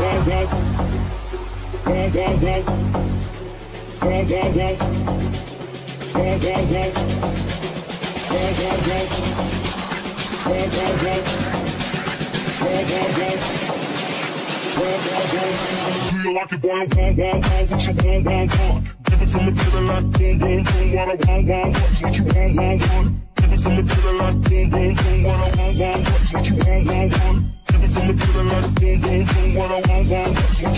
Do you like it, boy? I want, what you want. Give it to me, baby, like boom, boom, boom. What I want, is what you want. Give it to me, baby, like boom, boom, boom. What I want, is what you want. Give it to me, baby, like boom, boom, boom. What I want, is what